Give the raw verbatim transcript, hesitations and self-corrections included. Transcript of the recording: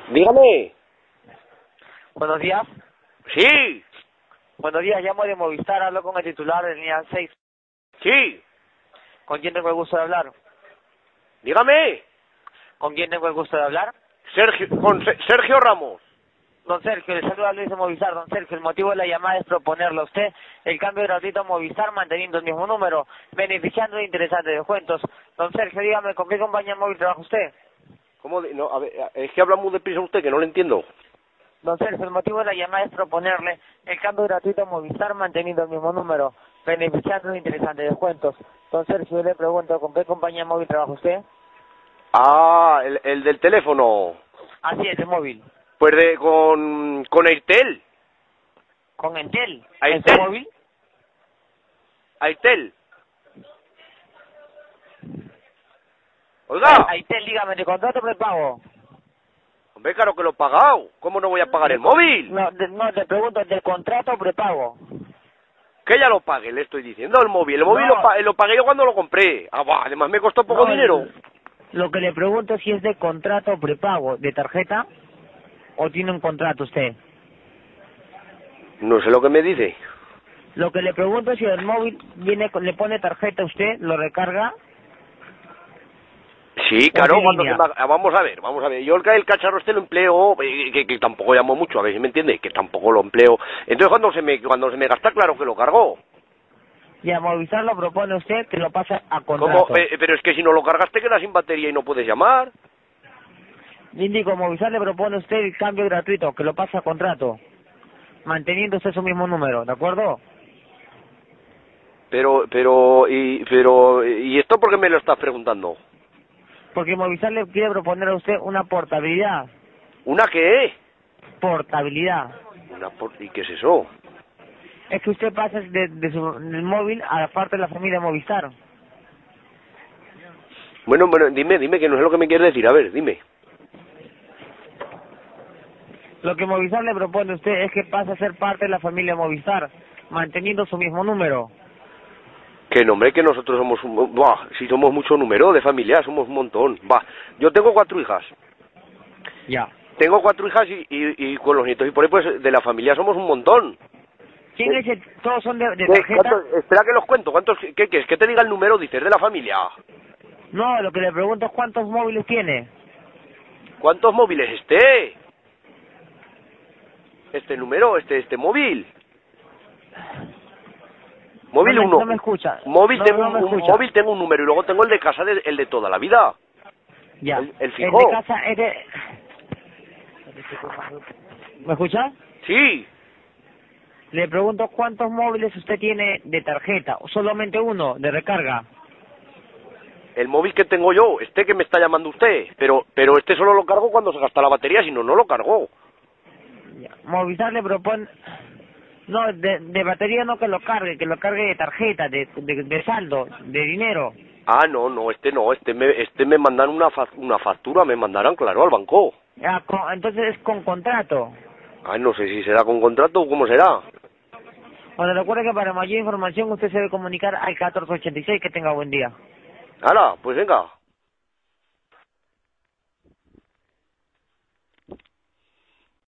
Dígame. Buenos días. Sí, Buenos días, llamo de Movistar, hablo con el titular de línea seis. sí. ¿Con quién tengo el gusto de hablar? Dígame. ¿Con quién tengo el gusto de hablar? Sergio, con Se- Sergio Ramos. Don Sergio, le saluda Luis de Movistar. Don Sergio, el motivo de la llamada es proponerle a usted el cambio gratuito a Movistar manteniendo el mismo número, beneficiando de interesantes descuentos. Don Sergio, dígame, ¿con qué compañía móvil trabaja usted? ¿Cómo? de- no, a ver, es que habla muy deprisa usted, que no lo entiendo. Don Sergio, el motivo de la llamada es proponerle el cambio gratuito a Movistar manteniendo el mismo número, beneficiando de interesantes descuentos. Don Sergio, yo le pregunto, ¿con qué compañía móvil trabaja usted? Ah, el, el del teléfono. Así es, el móvil. Pues de, con, con Airtel. ¿Con Entel? Airtel. ¿Es móvil? Airtel. Oiga, Aitel, dígame, ¿de contrato prepago? hombre, claro que lo he pagado. ¿Cómo no voy a pagar el móvil? No, de, no, te pregunto, ¿de contrato o prepago? Que ya lo pagué, le estoy diciendo, el móvil. El móvil No. lo, pa- lo pagué yo cuando lo compré. Ah, bah, además me costó poco No, dinero. Lo que le pregunto es si es de contrato o prepago, ¿de tarjeta o tiene un contrato usted? No sé lo que me dice. Lo que le pregunto es si el móvil viene con- le pone tarjeta a usted, lo recarga. Sí, ¿O claro, qué cuando se línea? me... ah, vamos a ver, vamos a ver. Yo el, ca- el cacharro este lo empleo, eh, que, que tampoco llamo mucho, a ver si me entiende, que tampoco lo empleo. Entonces cuando se me cuando se me gasta, claro que lo cargo. Y a Movistar lo propone usted que lo pasa a ¿Cómo? contrato. Eh, pero es que si no lo cargas te quedas sin batería y no puedes llamar. Le indico, Movistar le propone a usted el cambio gratuito, que lo pasa a contrato, manteniendo usted su mismo número, ¿de acuerdo? Pero, pero, y, pero, ¿y esto por qué me lo estás preguntando? Porque Movistar le quiere proponer a usted una portabilidad. ¿Una qué? Portabilidad. Una por... ¿Y qué es eso? Es que usted pasa de, de su del móvil a la parte de la familia Movistar. Bueno, bueno, dime, dime, que no sé lo que me quieres decir. A ver, dime. Lo que Movistar le propone a usted es que pase a ser parte de la familia Movistar, manteniendo su mismo número. Que nombre, que nosotros somos un... Buah, si somos mucho número de familia, somos un montón. Va, yo tengo cuatro hijas. Ya. Tengo cuatro hijas y, y, y con los nietos y por ahí, pues, de la familia somos un montón. ¿Quién es el, todos son de, de ¿Qué, tarjeta? cuántos- espera que los cuento. ¿Cuántos, qué quieres? ¿Que te diga el número, dices, de la familia? No, lo que le pregunto es cuántos móviles tiene. ¿Cuántos móviles? Este. Este número, este, este móvil. Móvil No me- uno. no me escucha. Móvil No, tengo no un, me un escucha. móvil tengo un número y luego tengo el de casa, de- el de toda la vida. Ya. El, el de fijo. casa es de... ¿Me escucha? Sí. Le pregunto cuántos móviles usted tiene de tarjeta, o solamente uno, de recarga. El móvil que tengo yo, este que me está llamando usted, pero pero este solo lo cargo cuando se gasta la batería, si no, no lo cargo. Ya. Movistar le propone... No, de, de batería no que lo cargue, que lo cargue de tarjeta, de, de, de saldo, de dinero. Ah, no, no, este no, este me este me mandan una fa- una factura, me mandarán, claro, al banco. Ah, con- entonces es con contrato. Ay, no sé si será con contrato o cómo será. Bueno, recuerde que para mayor información usted se debe comunicar al catorce ochenta y seis. Que tenga buen día. Hala, pues venga.